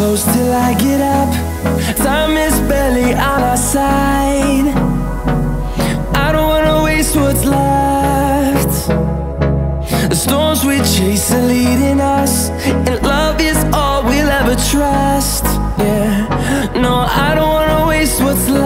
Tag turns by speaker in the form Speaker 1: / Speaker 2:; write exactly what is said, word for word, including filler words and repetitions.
Speaker 1: close till I get up. Time is barely on our side. I don't wanna waste what's left. The storms we chase are leading us, and love is all we'll ever trust. Yeah, no, I don't wanna waste what's left.